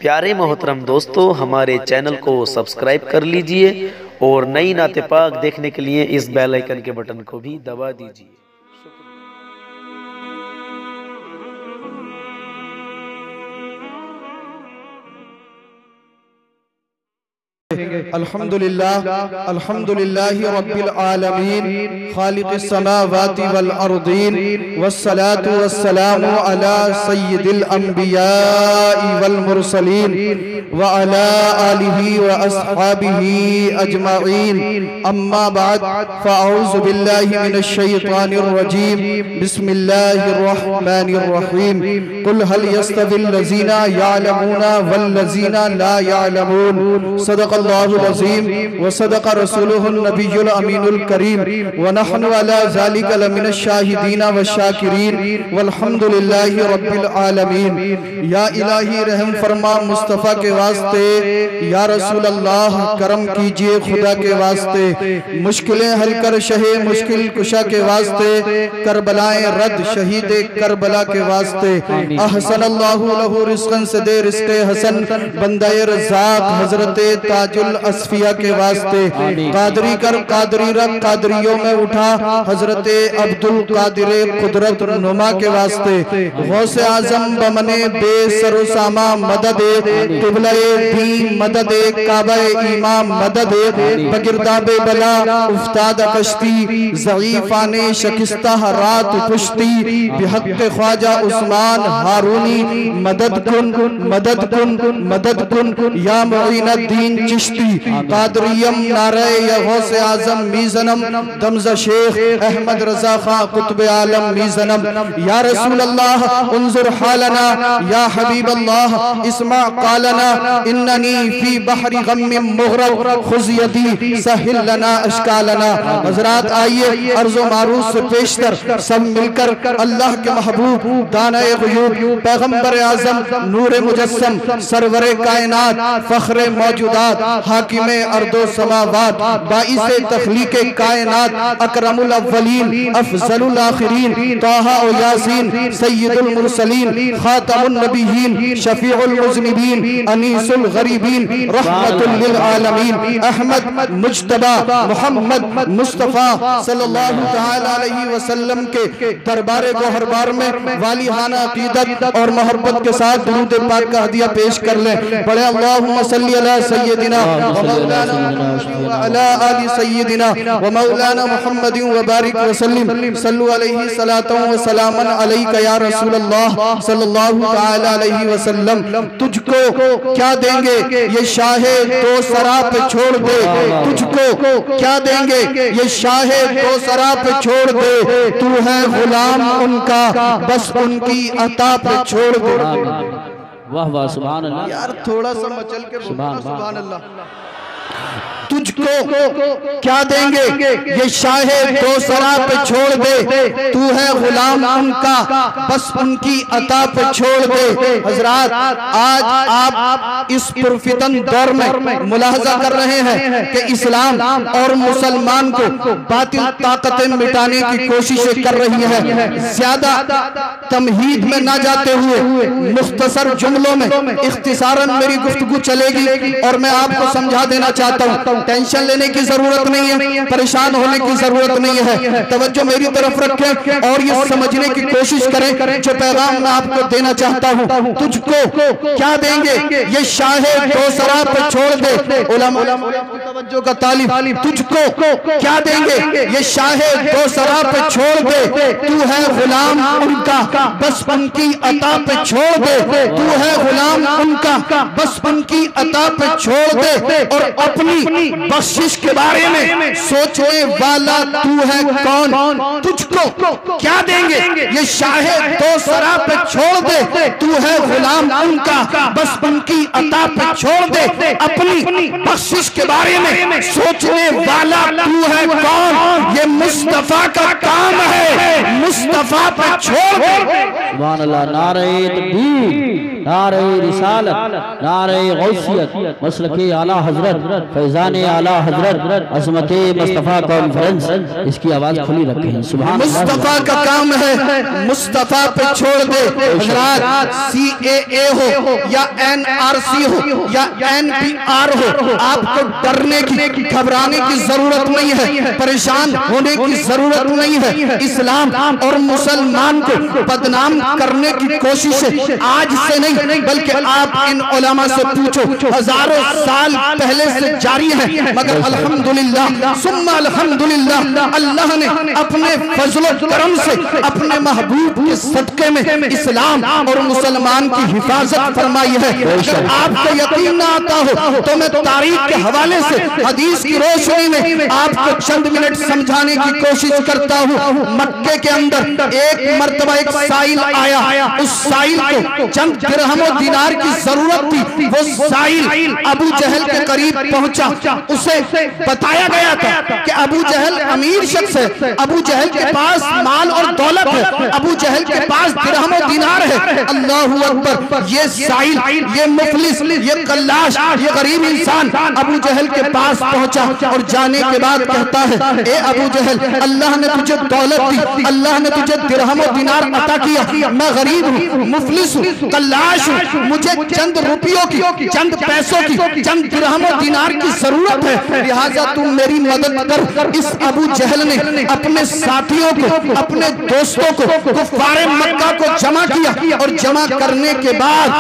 प्यारे मोहतरम दोस्तों, हमारे चैनल को सब्सक्राइब कर लीजिए और नई नाते पाक देखने के लिए इस बेल आइकन के बटन को भी दबा दीजिए। अल्हम्दुलिल्लाह अल्हम्दुलिल्लाहि रब्बिल आलमीन खालिक़िस समावाति वल अर्दीन वस्सलातु वस्सलामु अला सय्यिदिल अंबिया'i वल मुरसलीन व अला आलिहि व अस्हाबिहि अजमईन। अम्मा बाद फ़अऊज़ु बिल्लाहि मिनश शैतानिर रजीम। बिस्मिल्लाहिर रहमानिर रहीम। कुल हल यस्तविल लज़ीना यअलमूना वल लज़ीना ला यअलमून। सदक़ अज़ीम व सदक़ रसूलुहुन नबियुल अमीनुल करीम व नहनु अला ज़ालिका लमिनश शाहिदीन व शाकिरीन वल्हम्दुलिल्लाहि रब्बिल आलमीन। या इलाही रहम फरमा मुस्तफ़ा के वास्ते, या रसूल अल्लाह करम कीजिए खुदा के वास्ते, मुश्किलें हल कर शहे मुश्किल कुशा के वास्ते, करबलाएं रद शहीद करबला के वास्ते। अहसन अल्लाहु लहु रिज़्क़न से दे रिज़्क़े हसन, बंदाए रज़्ज़ाक़ हज़रते ताजुल अस्फिया के वास्ते। कादरी कर कादरी रब कादरियों में उठा हजरते अब्दुल कादिर कुदरत नुमा के वास्ते। गौसे आजम बमने बेसरो सामा मदद, किबले दीन मदद, काबा इमाम मदद, बगिरदाबे बला उफ्ताद कश्ती, ज़ईफ़ाने शिकस्ता रात पुश्ती, बिहक़्क़े ख्वाजा उस्मान हारूनी मदद कुन मदद कुन मदद कुन, या मुईनुद्दीन चिश्ती कादरियम नारे या गौसे आजम मीज़नम, दमज़ा शेख अहमद रज़ा खां कुतुब आलम मीज़नम। या रसूल अल्लाह उन्ज़ुर हालना, या हबीब अल्लाह इस्मा क़ालना, इन्ननी फी बहरी गम्मिम मुग़रक़ खुज़ यदी सहिल लना अश्कालना। हज़रात आइए अर्ज़ो मारूफ़ से पेशतर सब मिलकर अल्लाह के महबूब दानाए ग़ुयूब पैगम्बर आज़म नूर मुजस्सम सरवरे कायनात फ़ख्रे मौजूदात हाकिमे अर्दो समावात बाइसे तख्लीक़े कायनात अकरमुल अव्वलीन अफ़ज़लुल आखिरीन ताहा व यासीन सय्यदुल मुरसलीन ख़ातमुन नबिय्यीन शफ़ीउल मुज़निबीन अनीसुल गरीबीन रहमतुल लिल आलमीन अहमद मुज्तबा मोहम्मद मुस्तफ़ा सल्लल्लाहु तआला अलैहि वसल्लम के दरबार गोहरबार में वालिहाना अक़ीदत और मोहब्बत के साथ दुरूद पाक का हदिया पेश कर लें। बड़े अल्लाहुम्मा सल्ली अला सय्यदिना व मौलाना व अला आलि सय्यदिना व मौलाना मुहम्मदिन व बारिक व सल्लिम सल्लु अलैहि सलातन व सलामन अलैका या रसूल अल्लाह सल्लल्लाहु तआला अलैहि वसल्लम। तुझको क्या देंगे ये शाहे दो सरा पे छोड़ दे, तुझको क्या देंगे ये शाहे दो सरा पे छोड़ दे, तू है गुलाम उनका बस उनकी अता पे छोड़ दे। वाह वाह सुभान अल्लाह। यार थोड़ा सा मचल के बोलना सुभान अल्लाह। तुझको क्या देंगे ये शाहे दो सरा पे छोड़ दे, तू है गुलाम उनका बस उनकी अता पे छोड़ दे। हजरात आज आप इस पुरफितन दौर में मुलाहजा कर रहे हैं कि इस्लाम और मुसलमान को बातिल ताकतें मिटाने की कोशिशें कर रही है। ज्यादा तमहीद में ना जाते हुए मुख्तसर जुमलों में इख्तिसारन मेरी गुफ्तगू चलेगी और मैं आपको समझा देना चाहता हूँ। टेंशन लेने की जरूरत नहीं है, परेशान होने की जरूरत नहीं है। तवज्जो मेरी तरफ रखें और ये समझने की कोशिश करें जो पैगाम मैं आपको देना चाहता हूँ। तुझको क्या देंगे ये शाहे दो सरा पे छोड़ दे, उलमा तवज्जो का तालिब। तुझको क्या देंगे ये शाहे दो सरा पे छोड़ दे, तू है गुलाम उनका बस उनकी अता पे छोड़ दे, तू है गुलाम उनका बस उनकी अता पे छोड़ दे। और अपनी बख्शिश के बारे में सोचने वाला तू है कौन? तुझको क्या देंगे ये शाहे दो सरा पे छोड़ दे, तू है गुलाम उनका बस उनकी अता पे छोड़ दे। अपनी बख्शिश के बारे में में सोचने वाला तू है कौन? ये मुस्तफा का काम है, मुस्तफा पर छोड़ दे। सुभान अल्लाह। नारे तकबीर, नारे रिसालत, नारे गौसियत, मसलके आला हजरत, फैजान आला हजरत, अज़मत मुस्तफा कॉन्फ्रेंस, इसकी आवाज खुली रखें। सुभान अल्लाह। मुस्तफा का काम है, मुस्तफा पे छोड़ दे। हजरात, CAA हो या NRC हो या NPR हो, आपको डरने की, घबराने की जरूरत नहीं है, परेशान होने की जरूरत नहीं है। इस्लाम और मुसलमान को बदनाम करने की कोशिश आज से नहीं, बल्कि आप इन उलमा से पूछो, हजारों साल पहले से जारी है। मगर अल्हम्दुलिल्लाह सुम्मा अल्हम्दुलिल्लाह, अल्लाह ने अपने फजल करम से अपने महबूब के सदके में इस्लाम और मुसलमान की हिफाजत फरमाई है। अगर आपको यकीन ना आता हो तो मैं तारीख के हवाले से हदीस की रोशनी में आपको चंद मिनट समझाने की कोशिश करता हूँ। मक्के के अंदर एक मर्तबा एक साइल आया, उस साइल को चंद दिरहम और दिनार की जरूरत थी। वो साइल अबू जहल के करीब पहुंचा, उसे बताया गया था कि अबू जहल अमीर शख्स है, अबू जहल के पास माल और दौलत है, अबू जहल के पास दिरहम और दिनार है। अल्लाहू अकबर। ये साइल, ये मुफलिस, ये कल्लाश, ये गरीब इंसान अबू जहल के पास पहुंचा और जाने के बाद कहता है, ए अबू जहल, अल्लाह ने तुझे दौलत दी, अल्लाह ने तुझे दिरहम और दिनार अता किया, मैं गरीब हूँ, मुफलिस हूँ, कल्लाश हूँ, मुझे चंद रुपयों की, चंद पैसों की, चंद दिरहम और दिनार की जरूरत है, लिहाजा तुम मेरी मदद कर। इस अबू जहल ने अपने साथियों को, अपने दोस्तों को, कुफ्फारे मक्का को जमा किया और जमा करने के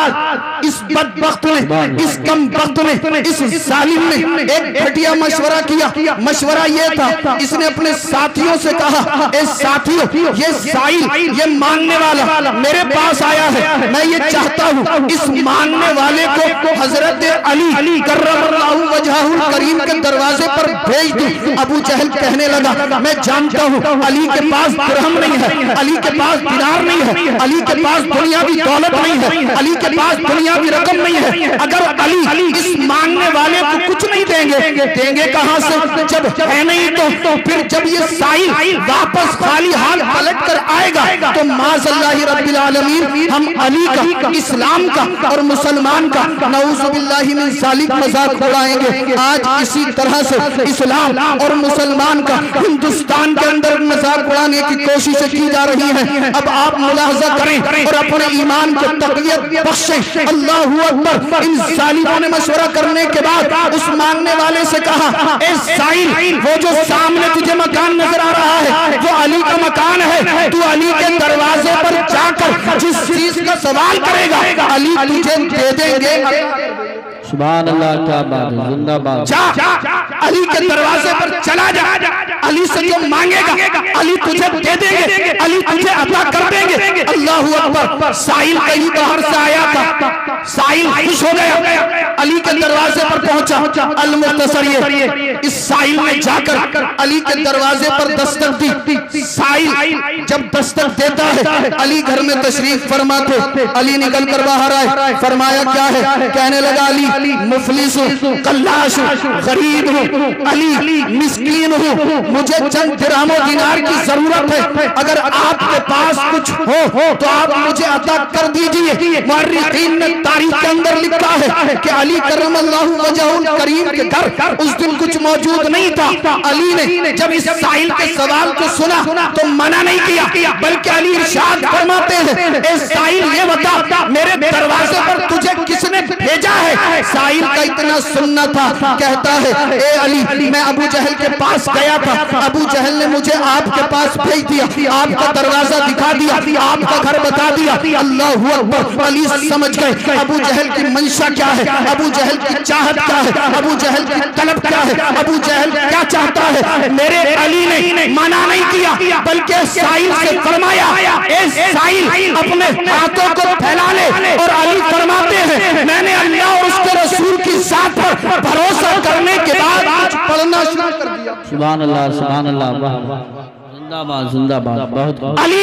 बाद इस बदबख्त ने, इस कमबख्त ने, इस जालिम ने एक घटिया मशवरा किया। मशवरा ये था, इसने अपने साथियों से कहा, ए साथियों, ये साइल, ये मांगने वाला मेरे पास आया है, मैं ये चाहता हूँ इस मांगने वाले को हजरत अली कर्रमल्लाहु वजहुल करीम के दरवाजे पर भेज दूं। अबू जहल कहने लगा, मैं जानता हूँ अली के पास दिरहम नहीं है, अली के पास दिनार नहीं है, अली के पास दुनियावी दौलत नहीं है, अली के पास दुनियावी रकम नहीं है। अगर अली इस मांगने वाले को कुछ नहीं देंगे कहां से? जब है नहीं तो फिर जब ये साइल वापस खाली हाथ पलट कर आएगा तो माज़ल्लाहि रब्बिल आलमीन, हम अली का, इस्लाम का और मुसलमान का नऊज़ुबिल्लाहि मिन ज़ालिक मजाक उड़ाएंगे। आज इसी तरह से इस्लाम और मुसलमान का हिंदुस्तान के अंदर मजाक उड़ाने की कोशिशें की जा रही हैं। अब आप मुलाहजा करें और अपने ईमान को तक़वियत बख्शें। अल्लाहू अकबर। इन जालिमों ने मशवरा करने के बाद उस मांगने वाले से कहा, ए साइल, वो जो सामने तुझे मकान नजर आ रहा है वो अली का मकान है, तू अली के दरवाजे पर जाकर जिस चीज का सवाल करेगा अली तुझे दे देंगे। सुभान अल्लाह, क्या बात है, जिंदाबाद। जा अली के दरवाजे पर चला जा, अली से जो मांगेगा अली तुझे दे देंगे, अली तुझे अता कर देंगे। अल्लाहू अकबर। साइल कहीं बाहर से आया था, साइल खुश हो गया, अली के दरवाजे पर पहुंचा। अल-मुख्तसर, इस साइल ने जाकर अली के दरवाजे पर दस्तक दी। साइल जब दस्तक देता है, अली घर में तशरीफ फरमा थे। अली निकल कर बाहर आए, फरमाया क्या है? कहने लगा, अली मुफलिस हूँ, कल्लाश हूँ, गरीब हूँ, अली मिस्कीन हूँ, मुझे चंद दिरहम और दिनार की जरूरत है, अगर आपके पास कुछ हो तो आप मुझे अता कर दीजिए। मुअर्रिखीन ने तारीख के अंदर लिखा है कि अली कर्रमल्लाहु वजहुल करीम के घर उस दिन कुछ मौजूद नहीं था। अली ने जब इस साइल के सवाल को सुना तो मना नहीं किया, बल्कि अली इरशाद फरमाते हैं, ए साइल, ये बता मेरे दरवाजे पर तुझे किसने भेजा है? साइल का इतना सुनना था, कहता है, ए अली, मैं अबू जहल के पास गया था, अबू जहल ने मुझे आपके पास भेज दिया, आपका दरवाजा दिखा दिया, आपका घर बता दिया। अल्लाहू अकबर। अली समझ गए अबू जहल की मंशा क्या है, अबू जहल की चाहत क्या है, अबू जहल की तलब क्या है, अबू जहल क्या चाहता है। मेरे अली ने मना नहीं किया, बल्कि साइल से फरमाया, ए साइल, अपने हाथों को फैला ले। और अली फरमाते हैं, मैंने अल्लाह और उसके रसूल की जात पर भरोसा करने के बाद आज पढ़ना शुरू कर दिया। सुभान अल्लाह, सुभान अल्लाह, वाह वाह, जिंदाबाद, जिंदाबाद। बहुत अली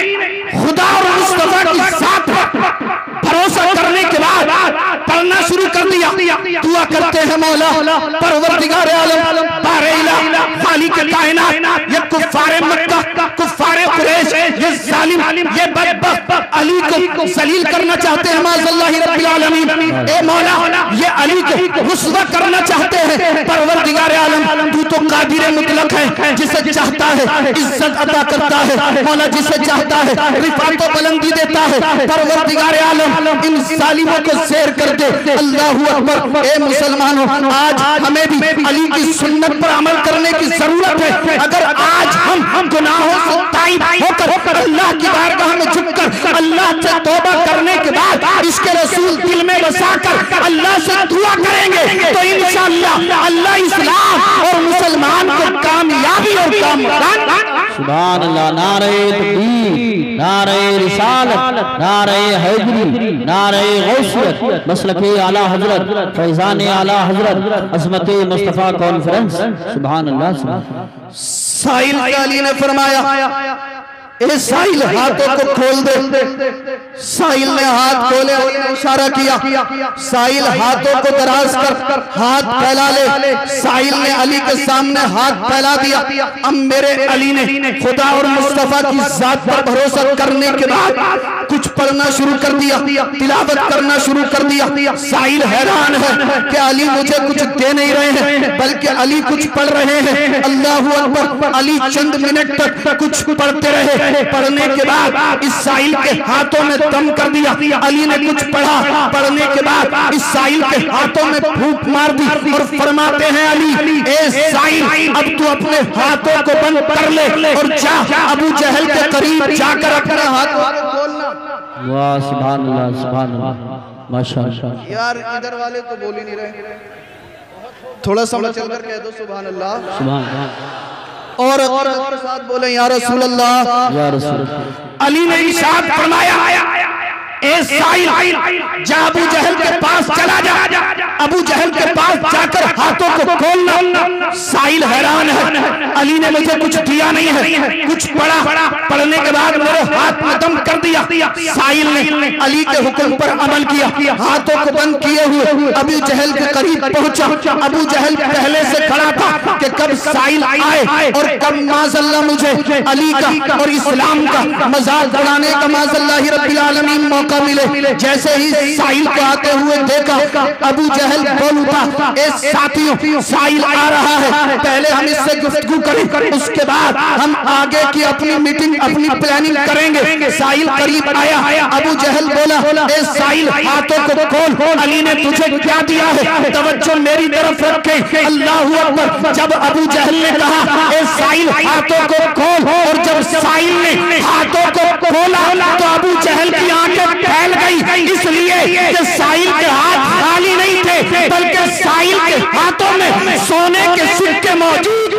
ने खुदा और मुस्तफा की जात पर भरोसा करने के बाद पढ़ना शुरू कर दिया। दिया। दुआ करते हैं मौला परवरदिगार आलम बारे इला खालिक कायनात, ये कुफ्फारे मक्का, कुफ्फारे कुरैश, ये जालिम, ये बदबख्त अली को जलील करना चाहते हैं माज़ल्लाहि रब्बिल आलमीन। ए मौला ये अली को रुस्वा करना चाहते हैं। परवरदिगार आलम तू तो कादिर मुतलक है, जिसे चाहता है इज्जत अता करता है मौला, जिसे चाहता है रिफात व बुलंदी देता है। परवरदिगार आलम इन जालिमों को ज़ेर कर दे। अल्लाहु अकबर। ए मुसलमानों, आज हमें भी अली की सुन्नत पर अमल करने की जरूरत है। अगर आज हम गुनाहों से ताइब होकर अल्लाह की बारगाह में झुककर अल्लाह से तौबा करने के बाद इसके रसूल दिल में बसाकर अल्लाह से दुआ करेंगे तो इंशाअल्लाह अल्लाह इस्लाम और मुसलमान को कामयाबी और कामरान। सुभान अल्लाह। नारे तकबीर, नारे रिसालत, नारे हैदरी, नारे गौसियत, मसलके आला हजरत, फैजान आला हजरत, अज़मत मुस्तफ़ा कॉन्फ्रेंस। सुभान अल्लाह, सुभान अल्लाह। साहिल अली ने फरमाया ए साहिल हाथों को खोल दे। साहिल ने हाथ खोले, अली ने इशारा किया। साहिल हाथों को दराज कर हाथ फैला ले। साहिल ने अली के सामने हाथ फैला दिया। अब मेरे अली ने खुदा और मुस्तफा की जात पर भरोसा करने के बाद कुछ पढ़ना शुरू कर दिया, तिलावत करना शुरू कर दिया। साहिल हैरान है कि अली मुझे कुछ दे नहीं रहे हैं, बल्कि अली कुछ पढ़ रहे हैं। अल्लाहु अकबर। अली चंद मिनट तक कुछ पढ़ते रहे। पढ़ने के बाद इस साहिल के हाथों में दम कर दिया। अली ने कुछ पढ़ा, पढ़ने के बाद इस साहिल के हाथों में फूंक मार दी और फरमाते हैं अली ए साहिल अब तू अपने हाथों को बंद कर ले और जा अबू जहल के करीब जाकर अपने हाथों को खोलना। वाह, सुभान अल्लाह, सुभान अल्लाह, माशाअल्लाह। यार इधर वाले तो बोल ही नहीं रहे, थोड़ा सा चलकर कह दो सुभान अल्लाह, सुभान अल्लाह। और साथ बोले या रसूल अल्लाह, या रसूल अल्लाह। अली ने इरशाद फरमाया ए साहिल जा अबू जहल के पास चला जा, अबू जहल के पास जाकर हाथों को खोलना। साहिल हैरान है, अली ने मुझे कुछ दिया नहीं है, कुछ पढ़ा, पढ़ने के बाद मेरे हाथ में दम कर दिया। साहिल ने अली के हुक्म पर अमल किया, हाथों को बंद किए हुए अबू जहल के करीब पहुंचा। अबू जहल पहले से खड़ा था कि कब साहिल आए और कब माज़अल्लाह मुझे अली का और इस्लाम का मजाक उड़ाने का माज़अल्लाह रब्बिल आलमीन मौका मिले। जैसे ही साहिल को आते हुए देखा अबू जहल बोल उठा ए साथियों साहिल आ रहा है, पहले हम इससे गुफ्तगू करें, उसके बाद हम आगे की अपनी मीटिंग अपनी प्लानिंग करेंगे। साहिल करीब आया, अबू जहल बोला ए साहिल हाथों को खोल, अली ने तुझे क्या दिया है, तवज्जो मेरी तरफ रखें। अल्लाहू अकबर। जब अबू जहल ने कहा ए साहिल हाथों को खोल और जब साहिल ने हाथों को खोला तो अबू जहल की आंखें फैल गई, इसलिए कि साहिल के हाथ खाली नहीं थे बल्कि साहिल के हाथों में सोने के सिक्के मौजूद